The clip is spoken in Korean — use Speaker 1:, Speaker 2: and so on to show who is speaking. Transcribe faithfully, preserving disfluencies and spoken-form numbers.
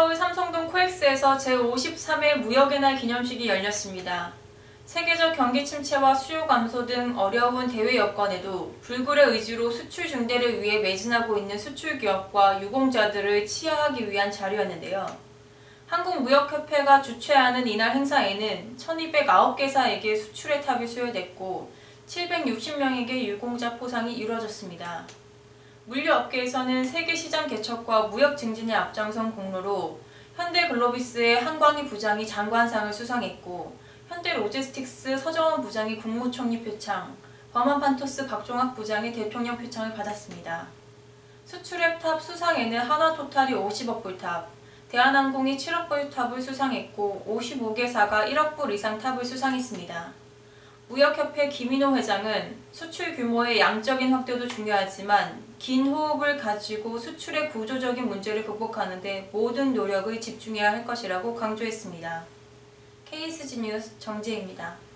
Speaker 1: 서울 삼성동 코엑스에서 제오십삼 회 무역의 날 기념식이 열렸습니다. 세계적 경기 침체와 수요 감소 등 어려운 대외 여건에도 불굴의 의지로 수출 증대를 위해 매진하고 있는 수출 기업과 유공자들을 치하하기 위한 자리였는데요. 한국무역협회가 주최하는 이날 행사에는 천이백구 개사에게 수출의 탑이 수여됐고 칠백육십 명에게 유공자 포상이 이루어졌습니다. 물류업계에서는 세계 시장 개척과 무역 증진에 앞장선 공로로 현대글로비스의 한광희 부장이 장관상을 수상했고 현대로지스틱스 서정원 부장이 국무총리 표창, 범한판토스 박종학 부장이 대통령 표창을 받았습니다. 수출의 탑 수상에는 하나토탈이 오십억 불 탑, 대한항공이 칠억 불 탑을 수상했고 오십오 개사가 일억 불 이상 탑을 수상했습니다. 무역협회 김인호 회장은 수출 규모의 양적인 확대도 중요하지만 긴 호흡을 가지고 수출의 구조적인 문제를 극복하는 데 모든 노력을 집중해야 할 것이라고 강조했습니다. 케이에스지 뉴스 정지혜입니다.